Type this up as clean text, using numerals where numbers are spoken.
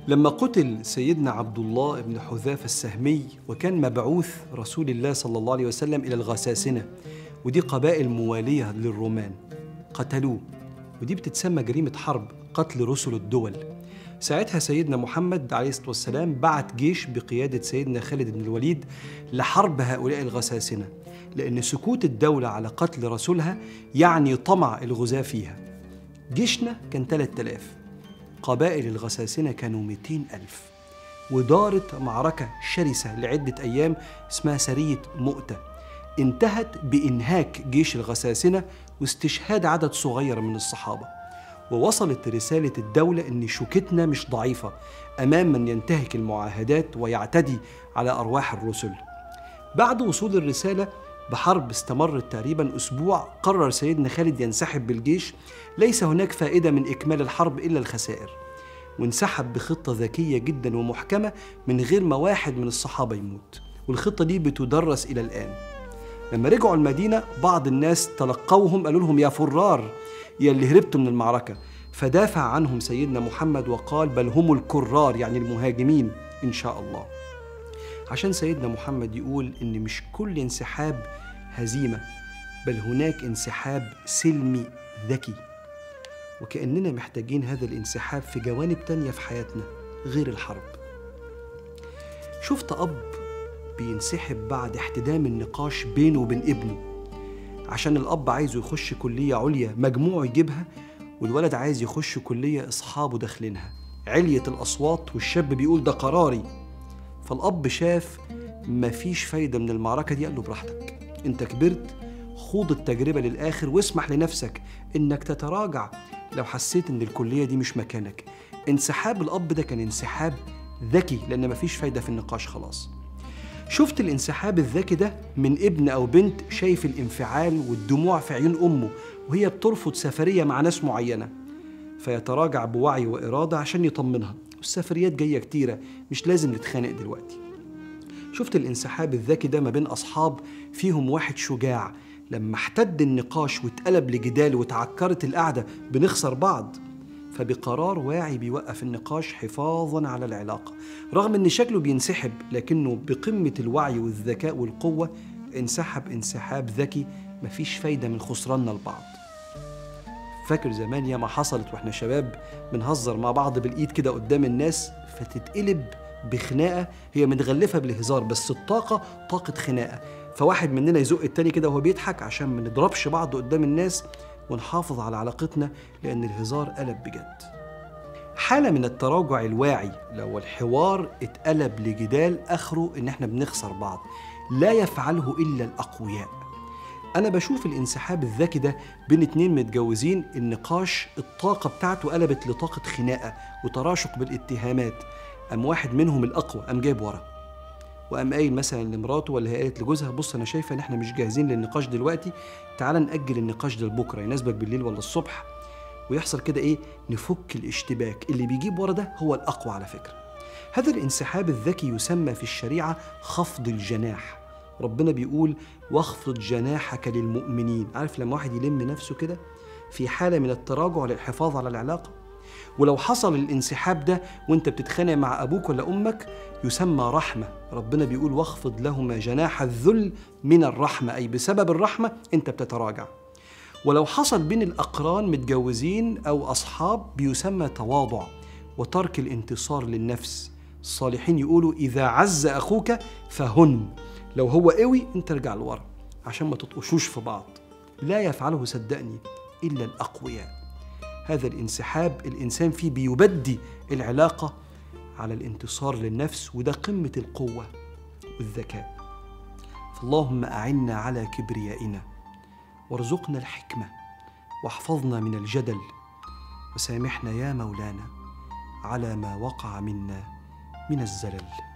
لما قتل سيدنا عبد الله بن حذافة السهمي، وكان مبعوث رسول الله صلى الله عليه وسلم إلى الغساسنة، ودي قبائل موالية للرومان، قتلوه، ودي بتتسمى جريمة حرب، قتل رسل الدول. ساعتها سيدنا محمد عليه الصلاة والسلام بعت جيش بقيادة سيدنا خالد بن الوليد لحرب هؤلاء الغساسنة، لأن سكوت الدولة على قتل رسولها يعني طمع الغزاة فيها. جيشنا كان 3000، قبائل الغساسنة كانوا 200,000، ودارت معركة شرسة لعدة أيام اسمها سرية مؤتة، انتهت بإنهاك جيش الغساسنة واستشهاد عدد صغير من الصحابة. ووصلت رسالة الدولة إن شوكتنا مش ضعيفة أمام من ينتهك المعاهدات ويعتدي على أرواح الرسل. بعد وصول الرسالة بحرب استمرت تقريبا أسبوع، قرر سيدنا خالد ينسحب بالجيش، ليس هناك فائدة من إكمال الحرب إلا الخسائر، وانسحب بخطة ذكية جدا ومحكمة من غير ما واحد من الصحابة يموت، والخطة دي بتدرس إلى الآن. لما رجعوا المدينة بعض الناس تلقوهم، قالوا لهم يا فرار يا اللي هربتوا من المعركة، فدافع عنهم سيدنا محمد وقال بل هم الكرار، يعني المهاجمين إن شاء الله، عشان سيدنا محمد يقول إن مش كل انسحاب هزيمة، بل هناك انسحاب سلمي ذكي. وكأننا محتاجين هذا الانسحاب في جوانب تانية في حياتنا غير الحرب. شفت أب بينسحب بعد احتدام النقاش بينه وبين ابنه، عشان الأب عايزه يخش كلية عليا مجموعه يجيبها، والولد عايز يخش كلية أصحابه داخلينها علية الأصوات، والشاب بيقول ده قراري. فالأب شاف مفيش فايدة من المعركة دي، قال له براحتك، انت كبرت، خوض التجربة للآخر واسمح لنفسك انك تتراجع لو حسيت ان الكلية دي مش مكانك. انسحاب الأب ده كان انسحاب ذكي، لأن مفيش فايدة في النقاش خلاص. شفت الانسحاب الذكي ده من ابن أو بنت شايف الانفعال والدموع في عيون أمه وهي بترفض سفرية مع ناس معينة، فيتراجع بوعي وإرادة عشان يطمنها، والسفريات جاية كتيرة، مش لازم نتخانق دلوقتي. شفت الانسحاب الذكي ده ما بين أصحاب فيهم واحد شجاع، لما احتد النقاش واتقلب لجدال وتعكرت القعدة بنخسر بعض، فبقرار واعي بيوقف النقاش حفاظاً على العلاقة، رغم ان شكله بينسحب لكنه بقمة الوعي والذكاء والقوة انسحب انسحاب ذكي، مفيش فايدة من خسراننا لبعض. فاكر زمان ياما حصلت واحنا شباب بنهزر مع بعض بالإيد كده قدام الناس، فتتقلب بخناقة هي متغلفة بالهزار، بس الطاقة طاقة خناقة، فواحد مننا يزق التاني كده وهو بيضحك عشان ما نضربش بعض قدام الناس ونحافظ على علاقتنا، لأن الهزار قلب بجد. حالة من التراجع الواعي لو الحوار اتقلب لجدال آخره إن احنا بنخسر بعض، لا يفعله إلا الأقوياء. أنا بشوف الانسحاب الذكي ده بين اتنين متجوزين، النقاش الطاقة بتاعته قلبت لطاقة خناقة وتراشق بالاتهامات، قام واحد منهم الأقوى قام جايب ورا، وقام قايل مثلا لمراته ولا هي قالت لجوزها بص أنا شايفة إن احنا مش جاهزين للنقاش دلوقتي، تعال نأجل النقاش ده لبكرة، يناسبك بالليل ولا الصبح، ويحصل كده إيه، نفك الاشتباك. اللي بيجيب ورا ده هو الأقوى على فكرة. هذا الانسحاب الذكي يسمى في الشريعة خفض الجناح. ربنا بيقول واخفض جناحك للمؤمنين. عارف لما واحد يلم نفسه كده في حالة من التراجع للحفاظ على العلاقة. ولو حصل الانسحاب ده وانت بتتخانق مع أبوك ولا أمك يسمى رحمة. ربنا بيقول واخفض لهما جناح الذل من الرحمة، أي بسبب الرحمة انت بتتراجع. ولو حصل بين الأقران متجوزين أو أصحاب بيسمى تواضع وترك الانتصار للنفس. الصالحين يقولوا إذا عز أخوك فهن، لو هو قوي انت ارجع لورا عشان ما تطقشوش في بعض. لا يفعله صدقني إلا الأقوياء. هذا الانسحاب الإنسان فيه بيبدي العلاقة على الانتصار للنفس، وده قمة القوة والذكاء. فاللهم أعنا على كبريائنا، وارزقنا الحكمة، واحفظنا من الجدل، وسامحنا يا مولانا على ما وقع منا من الزلل.